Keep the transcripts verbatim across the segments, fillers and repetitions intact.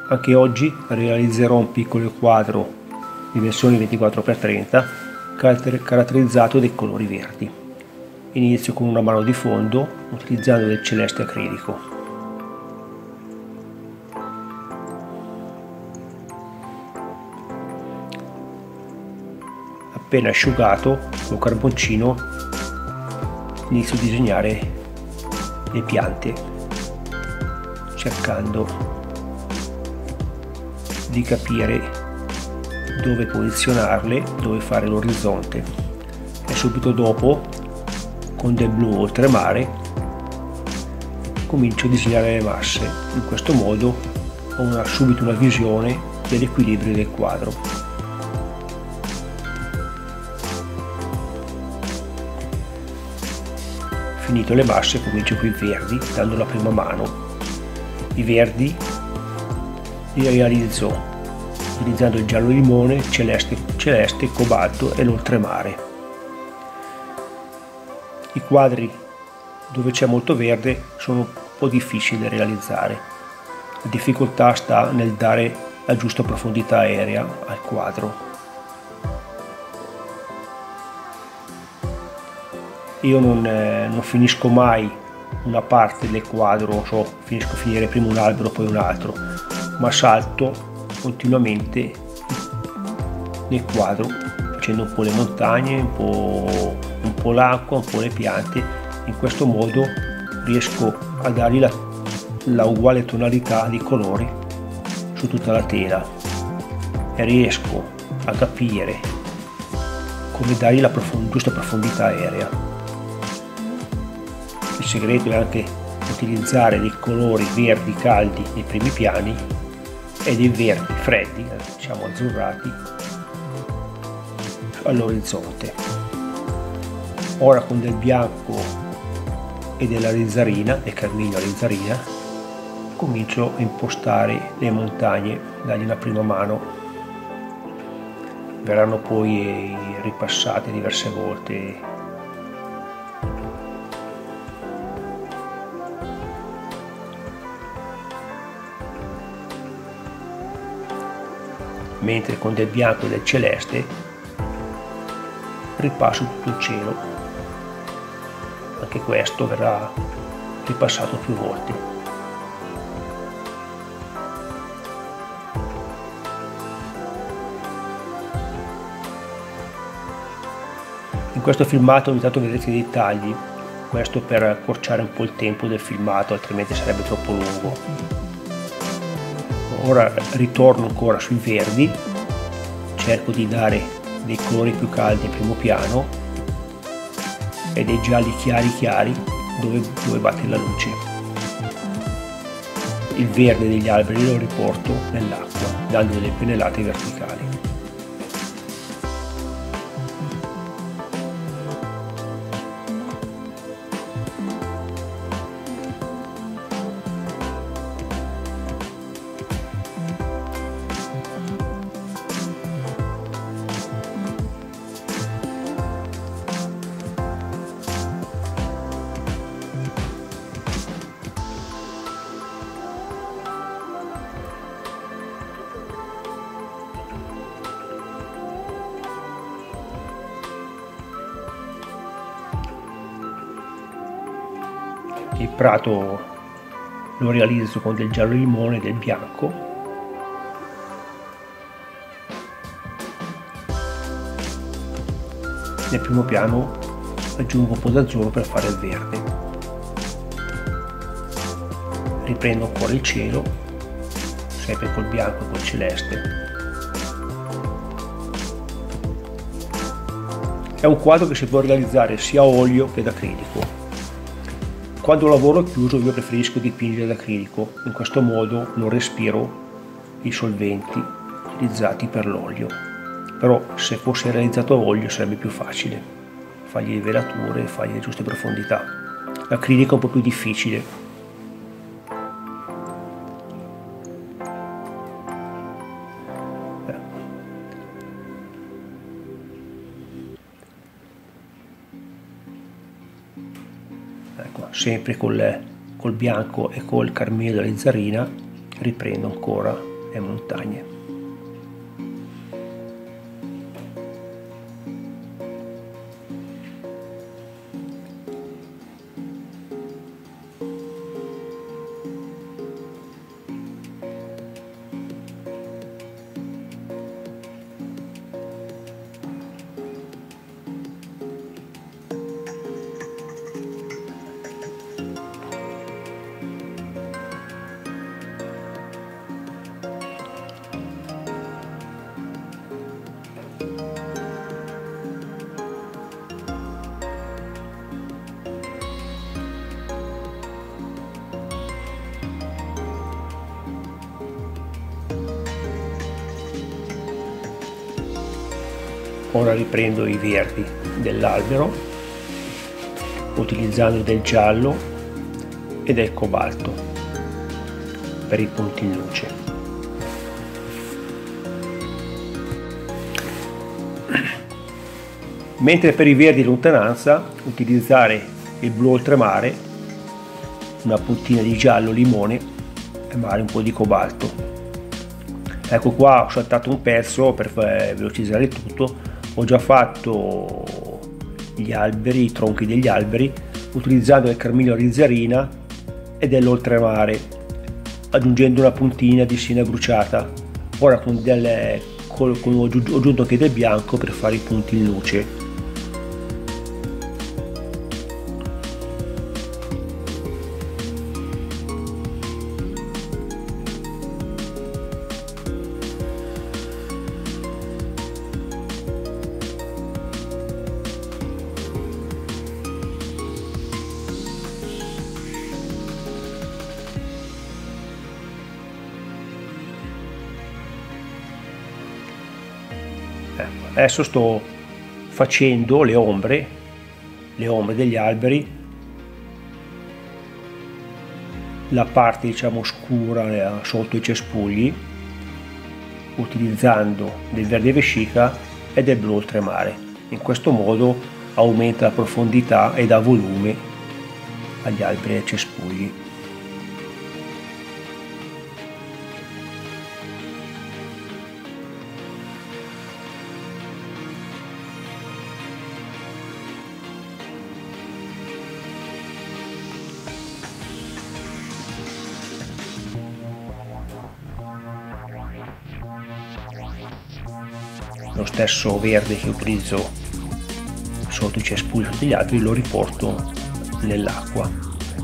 Anche oggi realizzerò un piccolo quadro di dimensioni ventiquattro per trenta caratterizzato dai colori verdi. Inizio con una mano di fondo utilizzando del celeste acrilico. Appena asciugato con carboncino inizio a disegnare le piante, cercando di capire dove posizionarle, dove fare l'orizzonte, e subito dopo con del blu oltremare comincio a disegnare le masse. In questo modo ho una, subito una visione dell'equilibrio del quadro. Finito le masse comincio con i verdi, dando la prima mano. I verdi li realizzo utilizzando il giallo limone, celeste, celeste, cobalto e l'oltremare. I quadri dove c'è molto verde sono un po' difficili da realizzare. La difficoltà sta nel dare la giusta profondità aerea al quadro. Io non, eh, non finisco mai una parte del quadro, so, finisco a finire prima un albero poi un altro, ma salto continuamente nel quadro facendo un po' le montagne, un po', un po' l'acqua, un po' le piante. In questo modo riesco a dargli la, la uguale tonalità di colori su tutta la tela e riesco a capire come dargli la profond- giusta profondità aerea. Il segreto è anche utilizzare dei colori verdi caldi nei primi piani e dei verdi freddi, diciamo azzurrati, all'orizzonte. Ora con del bianco e della rizzarina, del carmigno rizzarina, comincio a impostare le montagne, dargli una prima mano. Verranno poi ripassate diverse volte. Mentre con del bianco e del celeste ripasso tutto il cielo. Anche questo verrà ripassato più volte. In questo filmato ogni tanto vedrete dei tagli, questo per accorciare un po' il tempo del filmato, altrimenti sarebbe troppo lungo. Ora ritorno ancora sui verdi, cerco di dare dei colori più caldi in primo piano e dei gialli chiari chiari dove, dove batte la luce. Il verde degli alberi lo riporto nell'acqua, dando delle pennellate verticali. Il prato lo realizzo con del giallo limone e del bianco. Nel primo piano aggiungo un po' d'azzurro per fare il verde. Riprendo ancora il cielo, sempre col bianco e col celeste. È un quadro che si può realizzare sia a olio che ad acrilico. Quando lavoro chiuso io preferisco dipingere ad acrilico, in questo modo non respiro i solventi utilizzati per l'olio. Però se fosse realizzato a olio sarebbe più facile, fargli le velature, fargli le giuste profondità. L'acrilico è un po' più difficile. Ecco, sempre col, col bianco e col carmine della rizzarina riprendo ancora e montagne. Ora riprendo i verdi dell'albero utilizzando del giallo e del cobalto per i punti in luce. Mentre per i verdi di lontananza utilizzare il blu oltremare, una puntina di giallo limone e magari un po' di cobalto. Ecco qua ho saltato un pezzo per velocizzare tutto. Ho già fatto gli alberi, i tronchi degli alberi, utilizzando del carmine rizzarina e dell'oltremare, aggiungendo una puntina di siena bruciata. Ora con, delle, con, con, ho aggiunto anche del bianco per fare i punti in luce. Adesso sto facendo le ombre, le ombre degli alberi, la parte diciamo scura sotto i cespugli, utilizzando del verde vescica e del blu oltremare. In questo modo aumenta la profondità e dà volume agli alberi e ai cespugli. Lo stesso verde che utilizzo sotto i cespugli degli altri lo riporto nell'acqua.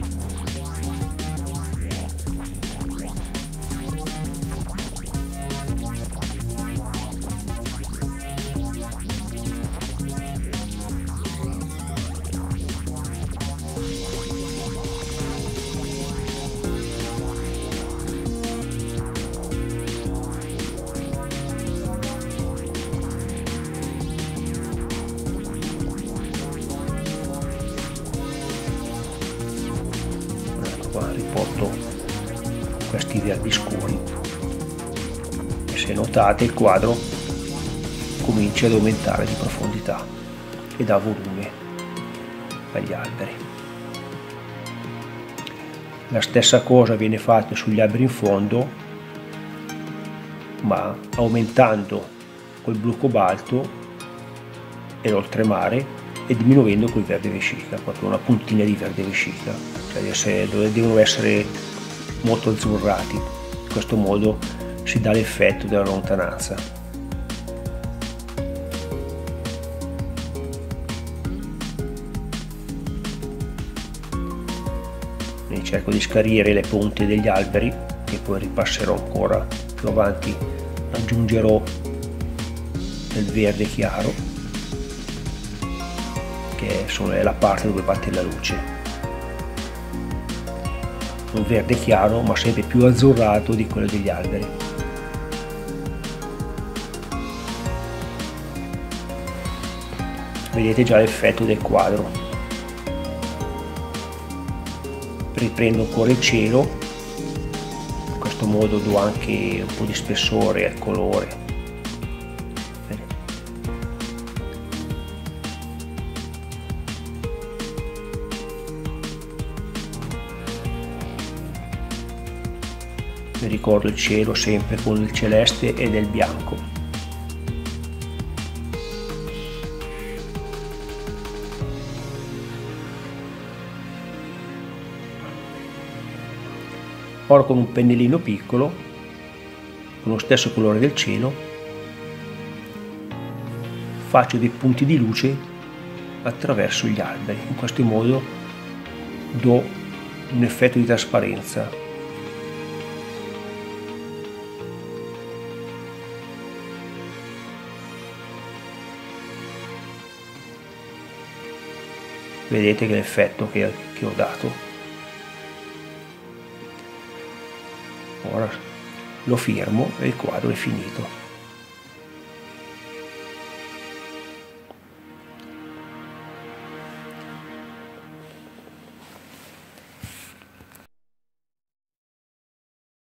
Riporto questi verdi scuri e se notate il quadro comincia ad aumentare di profondità e dà volume agli alberi. La stessa cosa viene fatta sugli alberi in fondo, ma aumentando col blu cobalto e l'oltremare e diminuendo col verde vescica, proprio una puntina di verde vescica, cioè devono essere molto azzurrati. In questo modo si dà l'effetto della lontananza. Quindi cerco di schiarire le punte degli alberi e poi ripasserò ancora più avanti, aggiungerò del verde chiaro, che è la parte dove batte la luce, un verde chiaro ma sempre più azzurrato di quello degli alberi. Vedete già l'effetto del quadro. Riprendo ancora il cielo, in questo modo do anche un po' di spessore al colore. mi ricordo il cielo sempre con il celeste e del bianco. Ora con un pennellino piccolo, con lo stesso colore del cielo, faccio dei punti di luce attraverso gli alberi. In questo modo do un effetto di trasparenza. Vedete che l'effetto che, che ho dato. Ora lo firmo e il quadro è finito.